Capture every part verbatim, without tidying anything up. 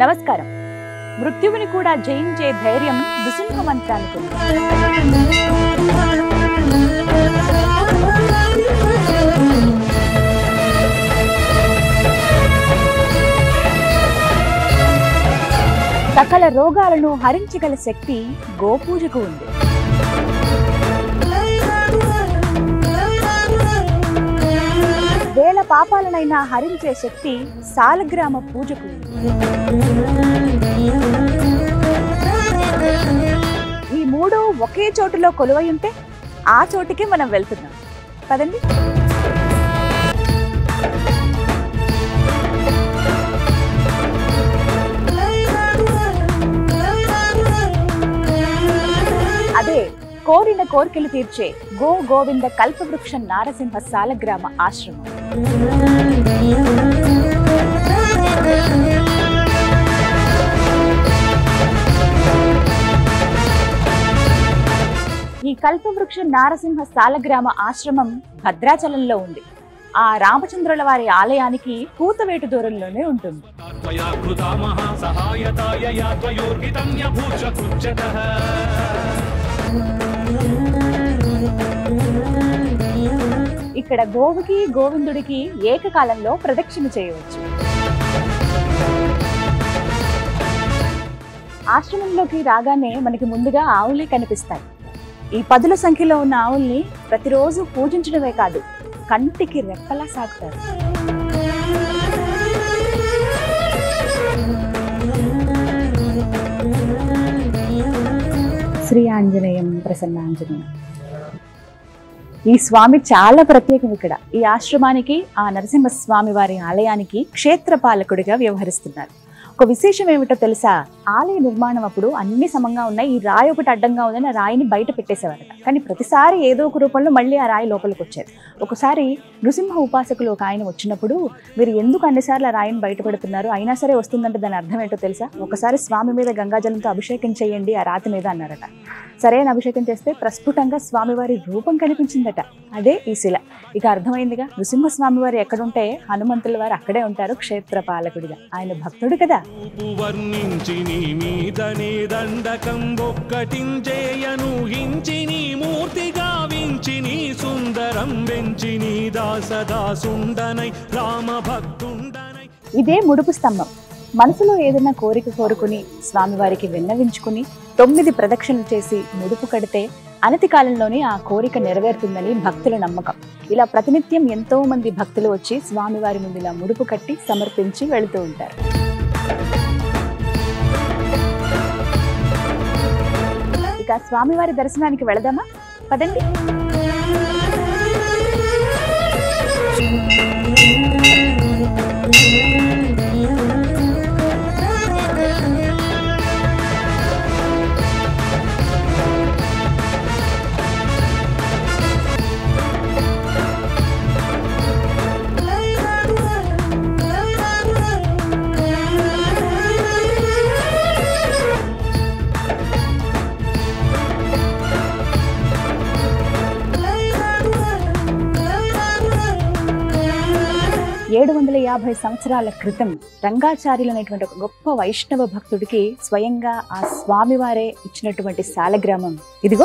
నమస్కారం. మృత్యువుని కూడా జయించే ధైర్యం నృసింహ మంత్రానికి ఉంది. సకల రోగాలను హరించగల శక్తి గోపూజకు ఉంది. వేల పాపాలనైనా హరించే శక్తి సాలగ్రామ పూజకు ఉంది. ఈ మూడు ఒకే చోటులో కొలువై ఉంటే ఆ చోటికి మనం వెళ్తున్నాం. పదండి. అదే కోరిన కోరికలు తీర్చే గో గోవింద కల్పవృక్ష నారసింహ సాలగ్రామ ఆశ్రమం. ఈ కల్పవృక్ష నారసింహ సాలగ్రామ ఆశ్రమం భద్రాచలంలో ఉంది. ఆ రామచంద్రుల వారి ఆలయానికి కూతవేటు దూరంలోనే ఉంటుంది. ఇక్కడ గోవుకి గోవిందుడికి ఏకకాలంలో ప్రదక్షిణ చేయవచ్చు. ఆశ్రమంలోకి రాగానే మనకి ముందుగా ఆవులే కనిపిస్తాయి. ఈ పదుల సంఖ్యలో ఉన్న ఆవుల్ని ప్రతిరోజు పూజించడమే కాదు, కంటికి రెప్పలా సాగుతారు. శ్రీ ఆంజనేయం ప్రసన్నాంజనేయం. ఈ స్వామి చాలా ప్రత్యేకం. ఇక్కడ ఈ ఆశ్రమానికి, ఆ నరసింహస్వామి వారి ఆలయానికి క్షేత్రపాలకుడిగా వ్యవహరిస్తున్నారు. ఒక విశేషం ఏమిటో తెలుసా? ఆలయ నిర్మాణం అప్పుడు అన్ని సమంగా ఉన్నాయి, ఈ రాయి ఒకటి అడ్డంగా ఉందని ఆ రాయిని బయట పెట్టేసేవారట. కానీ ప్రతిసారి ఏదో ఒక రూపంలో మళ్ళీ ఆ రాయి లోపలికి వచ్చేది. ఒకసారి నృసింహ ఉపాసకులు ఒక ఆయన వచ్చినప్పుడు, మీరు ఎందుకు అన్నిసార్లు ఆ రాయిని బయట పెడుతున్నారు, అయినా సరే వస్తుందంటే దాని అర్థం ఏంటో తెలుసా? ఒకసారి స్వామి మీద గంగాజలంతో అభిషేకం చేయండి ఆ రాతి మీద అన్నారట. సరైన అభిషేకం చేస్తే ప్రస్ఫుటంగా స్వామివారి రూపం కనిపించిందట. అదే ఈ శిల. ఇక అర్థమైందిగా, నృసింహస్వామి వారు ఎక్కడుంటే హనుమంతుల వారు అక్కడే ఉంటారు క్షేత్రపాలకుడిగా. ఆయన భక్తుడు కదా. ఇదే ముడుపు స్తంభం. మనసులో ఏదైనా కోరిక కోరుకుని స్వామివారికి విన్నవించుకుని తొమ్మిది ప్రదక్షిణలు చేసి ముడుపు కడితే అనతి కాలంలోనే ఆ కోరిక నెరవేరుతుందని భక్తుల నమ్మకం. ఇలా ప్రతినిత్యం ఎంతో మంది భక్తులు వచ్చి స్వామివారి ముందు ఇలా ముడుపు కట్టి సమర్పించి వెళుతూ ఉంటారు. ఇక స్వామివారి దర్శనానికి వెళదామా? పదండి. ఏడు వందల యాభై సంవత్సరాల క్రితం రంగాచార్యులు అనేటువంటి ఒక గొప్ప వైష్ణవ భక్తుడికి స్వయంగా ఆ స్వామివారే ఇచ్చినటువంటి సాలగ్రామం ఇదిగో.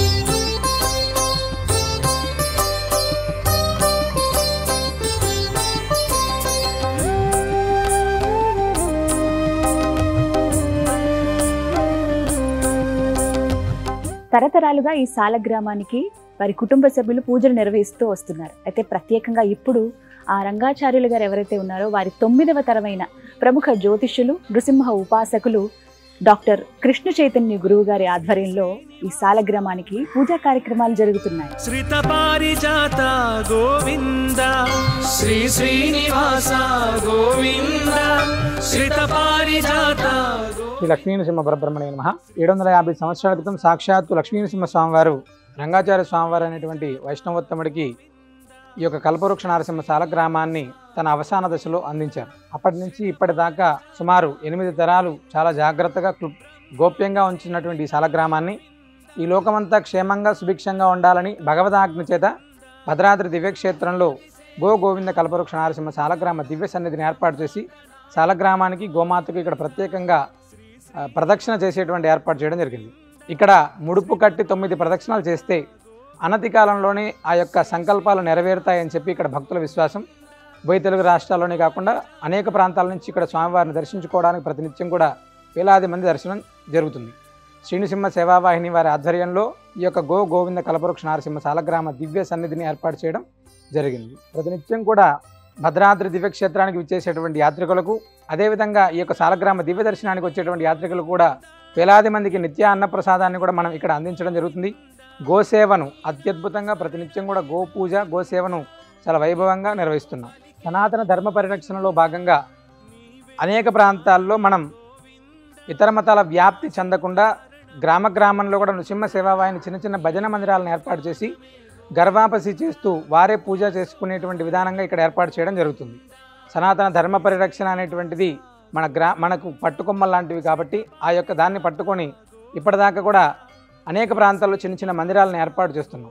తరతరాలుగా ఈ సాలగ్రామానికి వారి కుటుంబ సభ్యులు పూజలు నిర్వహిస్తూ వస్తున్నారు. అయితే ప్రత్యేకంగా ఇప్పుడు ఆ రంగాచార్యులు గారు ఎవరైతే ఉన్నారో వారి తొమ్మిదవ తరమైన ప్రముఖ జ్యోతిష్యులు, నృసింహ ఉపాసకులు డాక్టర్ కృష్ణ చైతన్య గురువు గారి ఆధ్వర్యంలో ఈ సాలగ్రామానికి పూజా కార్యక్రమాలు జరుగుతున్నాయి. శ్రీత గోవింద శ్రీ శ్రీనివాస గోవింద శ్రీత పారిజాత. శ్రీ లక్ష్మీనరసింహ పరబ్రహ్మణే నమః. ఏడు వందల యాభై సంవత్సరాల క్రితం సాక్షాత్తు లక్ష్మీనరసింహ స్వామివారు రంగాచార్య స్వామివారు అనేటువంటి వైష్ణవోత్తముడికి ఈ యొక్క కల్పవృక్ష నారసింహ సాలగ్రామాన్ని తన అవసాన దశలో అందించారు. అప్పటి నుంచి ఇప్పటిదాకా సుమారు ఎనిమిది తరాలు చాలా జాగ్రత్తగా గోప్యంగా ఉంచినటువంటి ఈ సాలగ్రామాన్ని ఈ లోకమంతా క్షేమంగా సుభిక్షంగా ఉండాలని భగవదాజ్ఞ చేత భద్రాద్రి దివ్యక్షేత్రంలో గో గోవింద కల్పవృక్ష నారసింహ సాలగ్రామ దివ్య సన్నిధిని ఏర్పాటు చేసి సాలగ్రామానికి గోమాతకు ఇక్కడ ప్రత్యేకంగా ఆ, ప్రదక్షిణ చేసేటువంటి ఏర్పాటు చేయడం జరిగింది. ఇక్కడ ముడుపు కట్టి తొమ్మిది ప్రదక్షిణాలు చేస్తే అనతి కాలంలోనే ఆ యొక్క సంకల్పాలు నెరవేరుతాయని చెప్పి ఇక్కడ భక్తుల విశ్వాసం. ఉభయ తెలుగు రాష్ట్రాల్లోనే కాకుండా అనేక ప్రాంతాల నుంచి ఇక్కడ స్వామివారిని దర్శించుకోవడానికి ప్రతినిత్యం కూడా వేలాది మంది దర్శనం జరుగుతుంది. శ్రీనృసింహ సేవావాహిని వారి ఆధ్వర్యంలో ఈ యొక్క గో గోవింద కల్పవృక్ష నారసింహ సాలగ్రామ దివ్య సన్నిధిని ఏర్పాటు చేయడం జరిగింది. ప్రతినిత్యం కూడా భద్రాద్రి దివ్యక్షేత్రానికి విచ్చేసేటువంటి యాత్రికులకు, అదేవిధంగా ఈ యొక్క సాలగ్రామ దివ్య దర్శనానికి వచ్చేటువంటి యాత్రికులకు కూడా వేలాది మందికి నిత్య అన్నప్రసాదాన్ని కూడా మనం ఇక్కడ అందించడం జరుగుతుంది. గోసేవను అత్యద్భుతంగా ప్రతినిత్యం కూడా గోపూజ గోసేవను చాలా వైభవంగా నిర్వహిస్తున్నాం. సనాతన ధర్మ పరిరక్షణలో భాగంగా అనేక ప్రాంతాల్లో మనం ఇతర మతాల వ్యాప్తి చెందకుండా గ్రామ గ్రామంలో కూడా నృసింహ సేవావాహిని చిన్న చిన్న భజన మందిరాలను ఏర్పాటు చేసి గర్వాపసి చేస్తూ వారే పూజ చేసుకునేటువంటి విధానంగా ఇక్కడ ఏర్పాటు చేయడం జరుగుతుంది. సనాతన ధర్మ పరిరక్షణ అనేటువంటిది మన గ్రా మనకు పట్టుకొమ్మలు లాంటివి కాబట్టి ఆ యొక్క దాన్ని పట్టుకొని ఇప్పటిదాకా కూడా అనేక ప్రాంతాల్లో చిన్న చిన్న మందిరాలను ఏర్పాటు చేస్తున్నాం.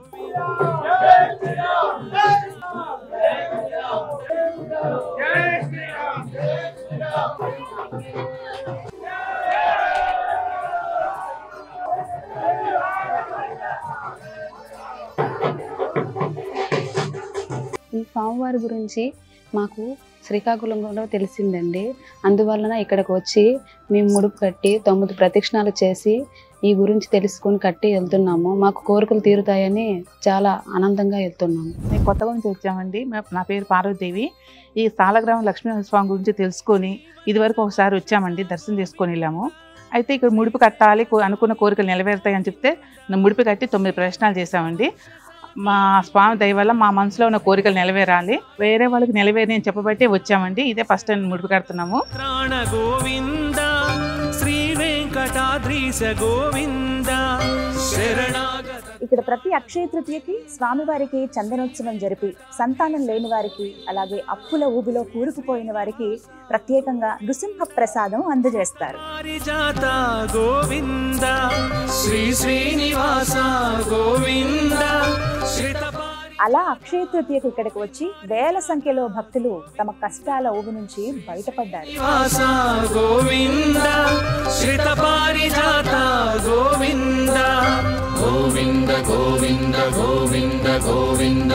ఈ స్వామివారి గురించి మాకు శ్రీకాకుళంలో తెలిసిందండి. అందువలన ఇక్కడికి వచ్చి మేము ముడుపు కట్టి తొమ్మిది ప్రదక్షిణాలు చేసి ఈ గురించి తెలుసుకొని కట్టి వెళ్తున్నాము. మాకు కోరికలు తీరుతాయని చాలా ఆనందంగా వెళ్తున్నాము. మేము కొత్తగా నుంచి వచ్చామండి. నా పేరు పార్వతీదేవి. ఈ సాలగ్రామం లక్ష్మీనరస్వామి గురించి తెలుసుకొని ఇదివరకు ఒకసారి వచ్చామండి, దర్శనం చేసుకొని వెళ్ళాము. అయితే ఇక్కడ ముడుపు కట్టాలి, అనుకున్న కోరికలు నెరవేరుతాయని చెప్తే ముడుపు కట్టి తొమ్మిది ప్రదక్షిణాలు చేసామండి. మా స్వామి దయ వల్ల మా మనసులో ఉన్న కోరికలు నెరవేరాలి, వేరే వాళ్ళకి నెరవేరి అని చెప్పబట్టి వచ్చామండి. ఇదే ఫస్ట్ టైం ముడుపు కడుతున్నాము. ప్రాణ గోవింద శ్రీ వెంకటాద్రీశ గోవింద శరణాగత. ఇక్కడ ప్రతి అక్షయ తృతీయకి స్వామివారికి చందనోత్సవం జరిపి సంతానం లేని వారికి, అలాగే అప్పుల ఊబిలో కూరుకుపోయిన వారికి ప్రత్యేకంగా నృసింహ ప్రసాదం అందజేస్తారు. పారిజాత గోవింద శ్రీ శ్రీనివాస గోవింద శ్రీతపారి. అలా అక్షయ తృతీయకు ఇక్కడికి వచ్చి వేల సంఖ్యలో భక్తులు తమ కష్టాల ఊబి నుంచి బయటపడ్డారు. శ్రీనివాస గోవింద శ్రీతపారిజాత గోవింద గోవింద గోవింద గోవింద గోవింద.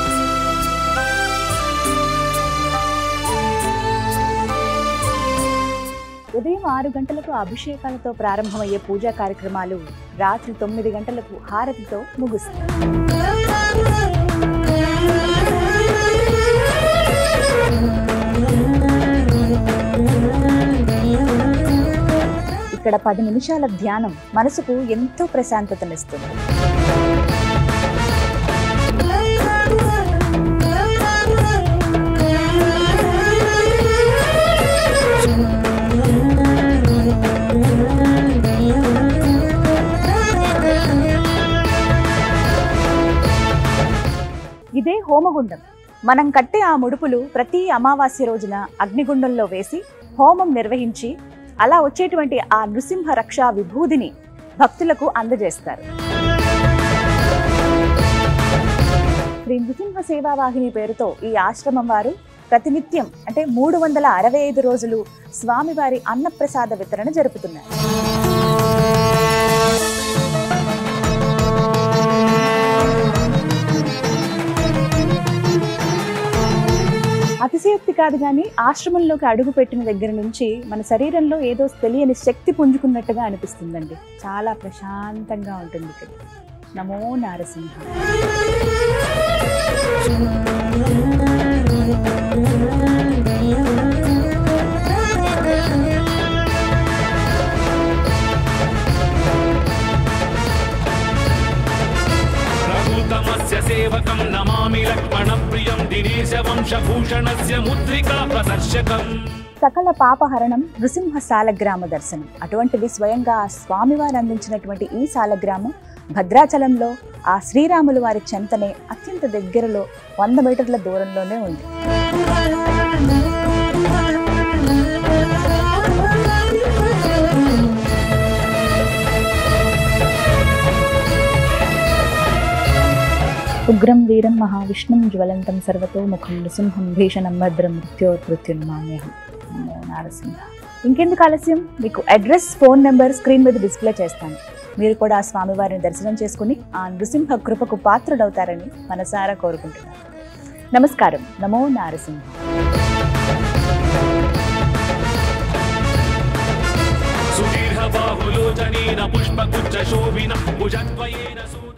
ఉదయం ఆరు గంటలకు అభిషేకాలతో ప్రారంభమయ్యే పూజా కార్యక్రమాలు రాత్రి తొమ్మిది గంటలకు హారతితో ముగుస్తాయి. ఇక్కడ పది నిమిషాల ధ్యానం మనసుకు ఎంతో ప్రశాంతతనిస్తుంది. ఇదే హోమగుండం. మనం కట్టే ఆ ముడుపులు ప్రతి అమావాస్య రోజున అగ్నిగుండంలో వేసి హోమం నిర్వహించి అలా వచ్చేటువంటి ఆ నృసింహ రక్షా విభూదిని భక్తులకు అందజేస్తారు. శ్రీ నృసింహ సేవావాహిని పేరుతో ఈ ఆశ్రమం వారు ప్రతినిత్యం అంటే మూడు వందల అరవై ఐదు రోజులు స్వామివారి అన్నప్రసాద వితరణ జరుపుతున్నారు. అతిశయోక్తి కాదు కానీ ఆశ్రమంలోకి అడుగు పెట్టిన దగ్గర నుంచి మన శరీరంలో ఏదో తెలియని శక్తి పుంజుకున్నట్టుగా అనిపిస్తుందండి. చాలా ప్రశాంతంగా ఉంటుంది ఇక్కడ. నమో నారసింహ. సేవకం నమామి లక్ష్మణ ప్రియం దినేశ వంశభూషణస్య ముద్రికా ప్రదర్శకం. సకల పాపహరణం నృసింహ సాలగ్రామ దర్శనం. అటువంటిది స్వయంగా ఆ స్వామివారు అందించినటువంటి ఈ సాలగ్రామం భద్రాచలంలో ఆ శ్రీరాములు వారి చెంతనే అత్యంత దగ్గరలో వంద మీటర్ల దూరంలోనే ఉంది. ఉగ్రం వీరం మహావిష్ణుం జ్వలంతం సర్వతో ముఖం నృసింహం భీషణం భద్రం మృత్యోర్మృత్యుర్మామ్యహం. నమో నారసింహ. ఇంకెందుకు ఆలస్యం, మీకు అడ్రస్, ఫోన్ నెంబర్ స్క్రీన్ మీద డిస్ప్లే చేస్తాను. మీరు కూడా ఆ స్వామివారిని దర్శనం చేసుకుని ఆ నృసింహ కృపకు పాత్రుడవుతారని మనసారా కోరుకుంటున్నాను. నమస్కారం. నమో నారసింహ. సుదీర్ఘ బాహులోచనేన పుష్పగుచ్చ శోభిన భుజద్వయేన